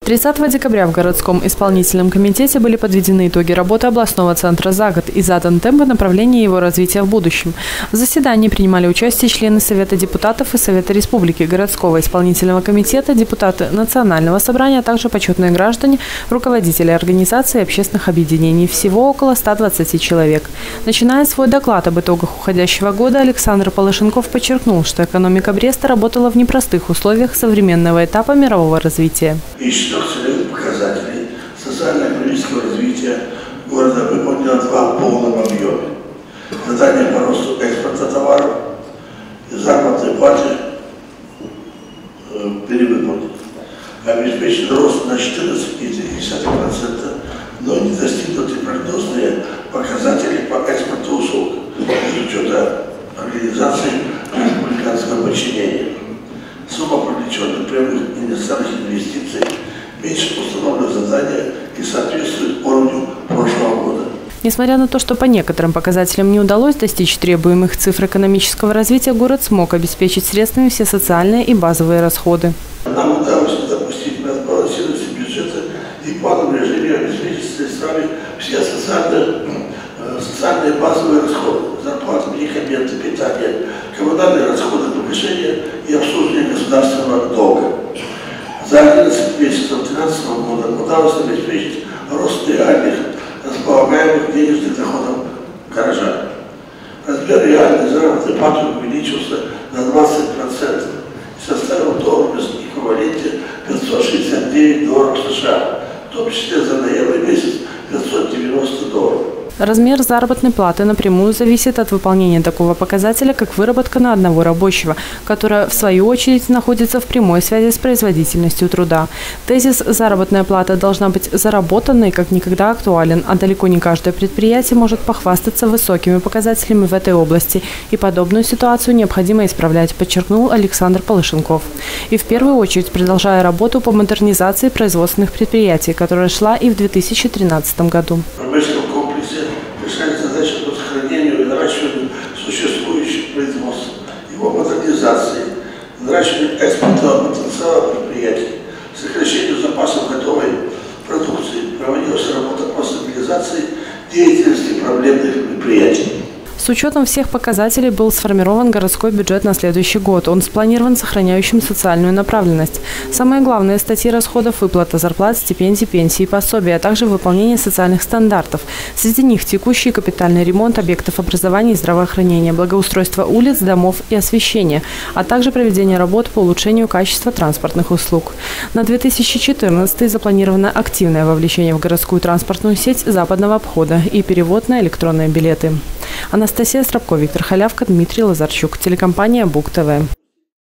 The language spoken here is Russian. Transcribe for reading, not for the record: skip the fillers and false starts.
30 декабря в городском исполнительном комитете были подведены итоги работы областного центра за год и задан темп направления его развития в будущем. В заседании принимали участие члены Совета депутатов и Совета Республики, городского исполнительного комитета, депутаты Национального собрания, а также почетные граждане, руководители организаций и общественных объединений. Всего около 120 человек. Начиная свой доклад об итогах уходящего года, Александр Полышенков подчеркнул, что экономика Бреста работала в непростых условиях современного этапа мирового развития. Из 4 целевых показателей социально-экономического развития города выполнено 2 в полном объеме. Задание по росту экспорта товаров и заработной платы перевыполнено. Обеспечен рост на 14,3%, но не достигнуты прогнозные показатели по экспорту услуг с учета организации республиканского подчинения. Сумма привлеченных прямых иностранных инвестиций меньше установленного задания и соответствует уровню прошлого года. Несмотря на то, что по некоторым показателям не удалось достичь требуемых цифр экономического развития, город смог обеспечить средствами все социальные и базовые расходы. Нам удалось допустить разбалансированность бюджета и в полном режиме обеспечить средствами все социальные базовые расходы, зарплаты, медикаменты, питание, коммунальные расходы, погашения и обслуживание государственного долга. За 11 месяцев 2013 года удалось обеспечить рост реальных располагаемых денежных доходов горожан. Размер реальной заработной платы увеличился на 20% и составил в долларовом эквиваленте $569 США, в том числе за ноябрь месяц $590. Размер заработной платы напрямую зависит от выполнения такого показателя, как выработка на одного рабочего, которая, в свою очередь, находится в прямой связи с производительностью труда. Тезис «заработная плата должна быть заработанной» как никогда актуален, а далеко не каждое предприятие может похвастаться высокими показателями в этой области, и подобную ситуацию необходимо исправлять, подчеркнул Александр Полышенков. И в первую очередь продолжая работу по модернизации производственных предприятий, которая шла и в 2013 году. Решает задачи по сохранению и наращиванию существующих производств, его модернизации, наращиванию экспортного потенциала предприятий, сокращению запасов готовой продукции, проводилась работа по стабилизации деятельности проблемных предприятий. С учетом всех показателей был сформирован городской бюджет на следующий год. Он спланирован сохраняющим социальную направленность. Самые главные статьи расходов – выплата зарплат, стипендий, пенсий и пособий, а также выполнение социальных стандартов. Среди них текущий капитальный ремонт объектов образования и здравоохранения, благоустройство улиц, домов и освещение, а также проведение работ по улучшению качества транспортных услуг. На 2014 запланировано активное вовлечение в городскую транспортную сеть западного обхода и перевод на электронные билеты. Анастасия Страбко, Виктор Халявка, Дмитрий Лазарчук. Телекомпания Буг ТВ.